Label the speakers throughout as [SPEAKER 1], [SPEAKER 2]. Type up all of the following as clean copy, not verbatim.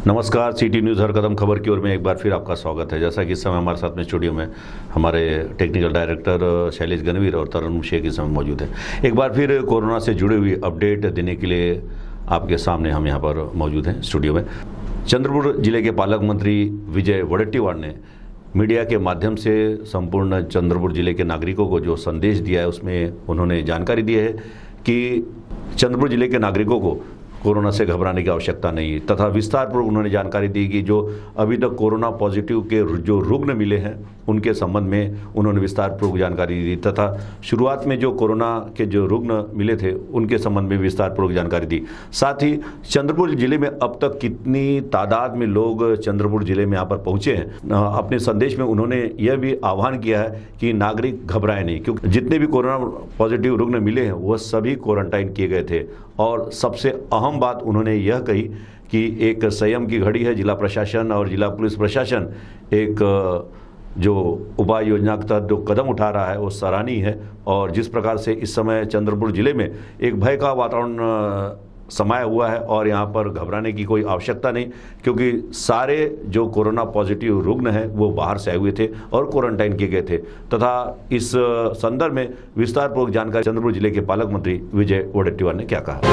[SPEAKER 1] नमस्कार, city news हर कदम खबर की ओर में एक बार फिर आपका स्वागत है। जैसा कि इस समय हमारे साथ में स्टूडियो में हमारे टेक्निकल डायरेक्टर शैलेश गणवीर और तरुण शेख इस समय मौजूद हैं। एक बार फिर कोरोना से जुड़ी हुई अपडेट देने के लिए आपके सामने हम यहाँ पर मौजूद हैं स्टूडियो में। चंद्रपुर जिले के पालक मंत्री विजय वडेट्टीवार ने मीडिया के माध्यम से संपूर्ण चंद्रपुर जिले के नागरिकों को जो संदेश दिया है उसमें उन्होंने जानकारी दी है कि चंद्रपुर जिले के नागरिकों को कोरोना से घबराने की आवश्यकता नहीं है, तथा विस्तारपूर्वक उन्होंने जानकारी दी कि जो अभी तक कोरोना पॉजिटिव के जो रुग्ण मिले हैं उनके संबंध में उन्होंने विस्तारपूर्वक जानकारी दी, तथा शुरुआत में जो कोरोना के जो रुग्ण मिले थे उनके संबंध में विस्तारपूर्वक जानकारी दी। साथ ही चंद्रपुर जिले में अब तक कितनी तादाद में लोग चंद्रपुर जिले में यहाँ पर पहुँचे हैं, अपने संदेश में उन्होंने यह भी आह्वान किया है कि नागरिक घबराए नहीं, क्योंकि जितने भी कोरोना पॉजिटिव रुग्ण मिले हैं वह सभी क्वारंटाइन किए गए थे। और सबसे अहम बात उन्होंने यह कही कि एक संयम की घड़ी है। जिला प्रशासन और जिला पुलिस प्रशासन एक जो उपाय योजना के तहत जो कदम उठा रहा है वो सराहनीय है। और जिस प्रकार से इस समय चंद्रपुर जिले में एक भय का वातावरण समाया हुआ है और यहाँ पर घबराने की कोई आवश्यकता नहीं, क्योंकि सारे जो कोरोना पॉजिटिव रुग्ण हैं वो बाहर से आए हुए थे और क्वारंटाइन किए गए थे। तथा इस संदर्भ में विस्तारपूर्वक जानकारी चंद्रपुर जिले के पालक मंत्री विजय वडेट्टीवार ने क्या कहा।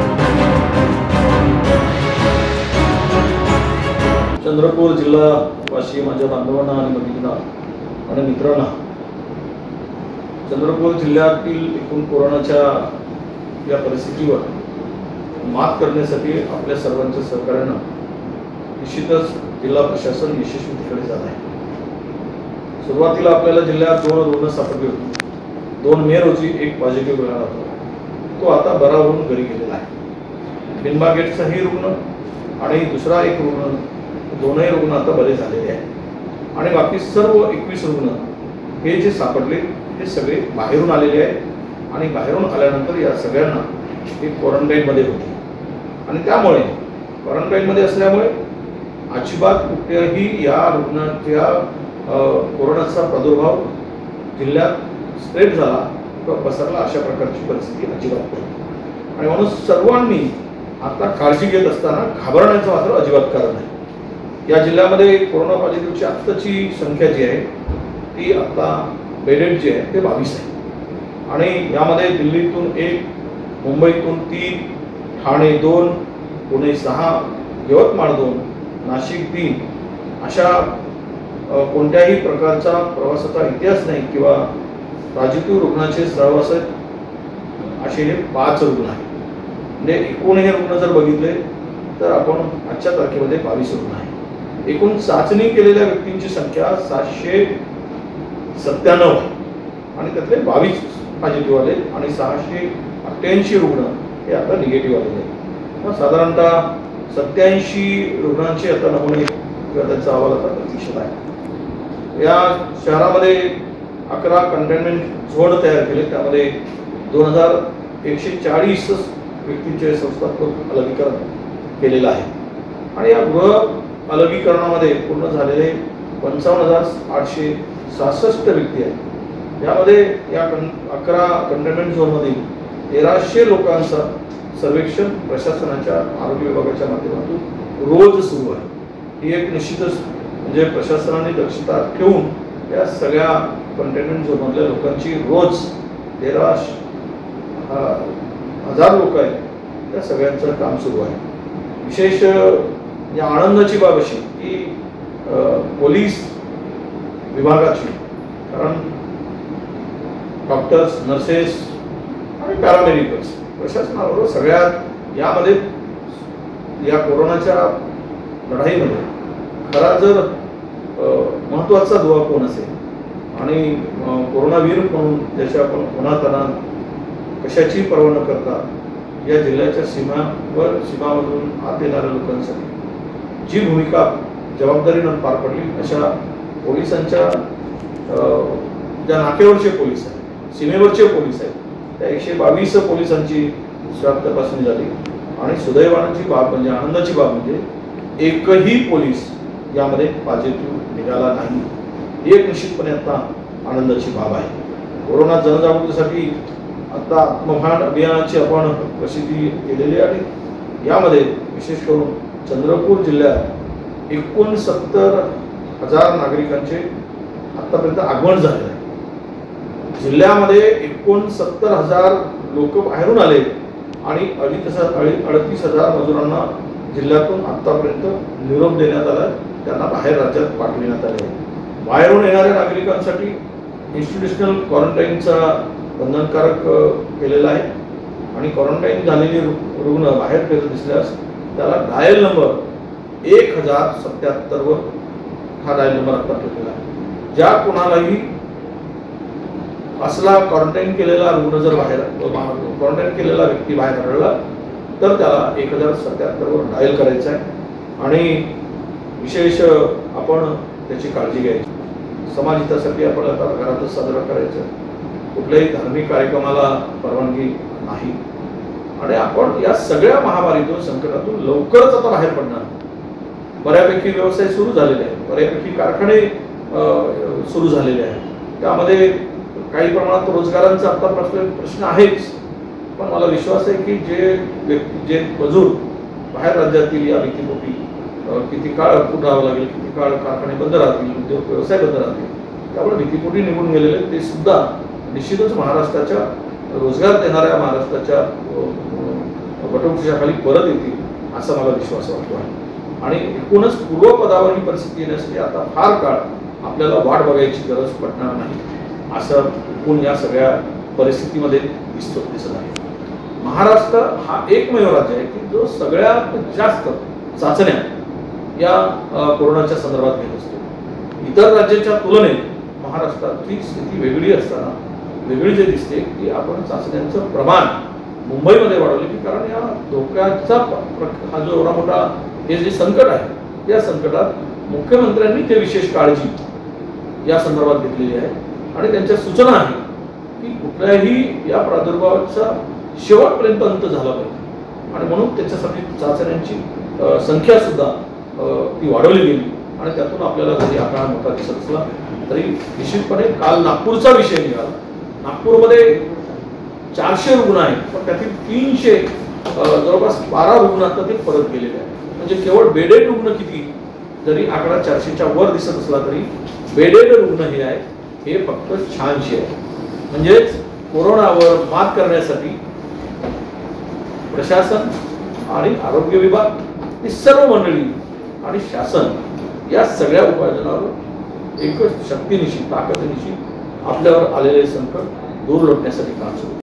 [SPEAKER 2] चंद्रपूर जिल्हावासी माझ्या बांधवांना आणि भगिनींना आणि मित्रांना, चंद्रपूर जिल्ह्यातील एकूण कोरोनाच्या या परिस्थितीवर मात करण्यासाठी आपल्या सर्वांच्या सहकार्याने निश्चितच जिल्हा प्रशासन यशस्वीतेकडे जात आहे। सुरुवातीला आपल्याला जिल्ह्यात 2 रुग्ण सापडले होते। 2 मे रोजी एक पॉझिटिव्ह मिळाला होता, तो आता बरा होऊन घरी गेलेला आहे। बिनबागेटचाही रुग्ण आणि दुसरा एक रुग्ण, दोनही रुग्ण आता बरे झालेले आहेत आणि बाकी सर्व 21 रुग्ण हे जे सापडले ते सगळे बाहेरून आलेले आहेत आणि बाहेरून आल्यानंतर या सगळ्यांना एक क्वारंटाईनमध्ये होते आणि त्यामुळे क्वारंटाईनमध्ये असल्यामुळे अजिबात कुठेही या रुग्णाच्या कोरोनाचा प्रादुर्भाव जिल्ह्यात स्प्रेड झाला किंवा पसरला अशा प्रकारची परिस्थिती अजिबात नाही। आणि म्हणून सर्वांनी आता काळजी घेत असताना घाबरण्याचं मात्र अजिबात कारण नाही। या जिल्ह्यामध्ये कोरोना पॉझिटिव्हची आत्ताची संख्या जी आहे ती आता बेडेड जे आहे ते 22 आहे आणि यामध्ये दिल्लीतून 1, मुंबईतून 3, ठाणे 2, पुणे 6, यवतमाळ 2, नाशिक 3 अशा कोणत्याही प्रकारचा प्रवासाचा इतिहास नाही किंवा पॉझिटिव्ह रुग्णाचे सहवासित असे हे 5 रुग्ण आहेत। म्हणजे एकूण हे रुग्ण जर बघितले तर आपण आजच्या तारखेमध्ये 22 रुग्ण आहेत। एकूण चाचणी केलेल्या व्यक्तींची संख्या 797 आहे आणि त्यातले 22 पॉझिटिव्ह आले आणि 688 रुग्ण हे आता निगेटिव्ह आलेले आहेत। साधारणतः 87 रुग्णांचे आता नमुने किंवा त्यांचा अहवाल आता प्रतीक्षेत आहे। या शहरामध्ये 11 कंटेनमेंट झोन तयार केले, त्यामध्ये 2140 व्यक्तींचे संस्थात्मक अलगीकरण केलेलं आहे आणि या गृह अलगीकरणामध्ये पूर्ण झालेले 55,866 व्यक्ती आहेत। यामध्ये या 11 कंटेनमेंट झोनमधील 1300 लोकांचा सर्वेक्षण प्रशासनाच्या आरोग्य विभागाच्या माध्यमातून रोज सुरू आहे। ही एक निश्चितच म्हणजे प्रशासनाने दक्षता ठेवून या सगळ्या कंटेनमेंट झोनमधल्या लोकांची रोज 13,000 लोक आहेत त्या सगळ्यांचं काम सुरू आहे। विशेष या आनंदाची बाब अशी की पोलीस विभागाची, कारण डॉक्टर्स, नर्सेस आणि पॅरामेडिकल्स प्रशासनाबरोबर सगळ्यात यामध्ये या कोरोनाच्या लढाईमध्ये खरा जर महत्त्वाचा दुवा कोण असेल आणि कोरोनावीर म्हणून ज्याच्या आपण उन्हाताना कशाची पर्वा न करता या जिल्ह्याच्या सीमामधून आत येणाऱ्या लोकांसाठी जी भूमिका जबाबदारीनं पार पडली अशा पोलिसांच्या ज्या नाक्यावरचे पोलीस आहेत, सीमेवरचे पोलीस आहेत, त्या 122 पोलिसांची स्वाब तपासणी झाली आणि सुदैवाची बाब म्हणजे आनंदाची बाब म्हणजे एकही पोलीस यामध्ये पॉझिटिव्ह निघाला नाही। ही एक निश्चितपणे आता आनंदाची बाब आहे। कोरोना जनजागृतीसाठी आता आत्मभान अभियानाची आपण प्रसिद्धी केलेली आहे आणि यामध्ये विशेष करून चंद्रपूर जिल्ह्यात 69,000 नागरिकांचे आतापर्यंत आगमन झाले आहे. जिल्ह्यामध्ये 69,000 लोक बाहेरून आले आणि 38,000 मजुरांना जिल्ह्यातून आतापर्यंत निरोप देण्यात आला, त्यांना बाहेर राज्यात पाठविण्यात आले आहे. बाहेरून येणाऱ्या नागरिकांसाठी इन्स्टिट्यूशनल क्वारंटाईनचा बंधनकारक केलेला आहे आणि क्वारंटाईन झालेले रुग्ण बाहेर फिरत दिसल्यास त्याला डायल नंबर 1077 वर हा डायल नंबर आता ठेवलेला आहे. ज्या कोणालाही असला क्वारंटाईन केलेला रुग्ण जर बाहेर क्वारंटाईन केलेला व्यक्ती बाहेर आढळला तर त्याला 1077 वर डायल करायचं आहे आणि विशेष आपण त्याची काळजी घ्यायची. समाजहितासाठी आपण आता घरातच साजरा करायचं, कुठल्याही धार्मिक कार्यक्रमाला परवानगी नाही आणि आपण या सगळ्या महामारीतून संकटातून लवकरच आता बाहेर पडणार. बऱ्यापैकी व्यवसाय सुरू झालेले आहेत, बऱ्यापैकी कारखाने सुरू झालेले आहेत, त्यामध्ये काही प्रमाणात रोजगारांचा आता प्रश्न आहेच. पण मला विश्वास आहे की जे मजूर बाहेर राज्यातील या भीतीपोटी किती काळ राहावं लागेल, किती काळ कारखाने बंद राहतील, उद्योग व्यवसाय बंद राहतील, त्यामुळे भीतीपोटी निघून गेलेले ते सुद्धा निश्चितच महाराष्ट्राच्या रोजगार देणाऱ्या महाराष्ट्राच्या वटवृक्षाखाली परत येतील असा मला विश्वास वाटतो आहे. आणि एकूणच पूर्वपदावर ही परिस्थिती येण्यासाठी आता फार काळ आपल्याला वाट बघायची गरज पडणार नाही असं एकूण या सगळ्या परिस्थितीमध्ये दिसत आहे. महाराष्ट्र हा एकमेव राज्य आहे की जो सगळ्यात जास्त चाचण्या या कोरोनाच्या संदर्भात घेत असतो. इतर राज्याच्या तुलनेत महाराष्ट्राची स्थिती वेगळी असताना वेगळी जे दिसते की आपण चाचण्यांचं प्रमाण मुंबईमध्ये वाढवले की कारण या धोक्याचा हा जो एवढा मोठा हे जे संकट आहे या संकटात मुख्यमंत्र्यांनी ते विशेष काळजी या संदर्भात घेतलेली आहे आणि त्यांच्या सूचना आहे की कुठल्याही या प्रादुर्भावाचा शेवटपर्यंत अंत झाला पाहिजे आणि म्हणून त्याच्यासाठी चाचण्यांची संख्या सुद्धा ती वाढवली गेली आणि त्यातून आपल्याला जरी आकडा मोठा दिसत असला तरी निश्चितपणे काल नागपूरचा विषय निघाला. नागपूरमध्ये 400 रुग्ण आहेत पण त्यातील 300 जवळपास 12 रुग्ण आता ते परत गेलेले आहेत. म्हणजे केवळ बेडेड रुग्ण किती जरी आकडा 400च्या वर दिसत असला तरी बेडेड रुग्ण हे आहेत हे फक्त 86 आहे. म्हणजेच कोरोनावर मात करण्यासाठी प्रशासन आणि आरोग्य विभाग ही सर्व मंडळी आणि शासन या सगळ्या उपाययोजनांवर एकच शक्तीनिशी ताकदीनिशी आपल्यावर आलेले संकट दूर लोटण्यासाठी काम सुरू.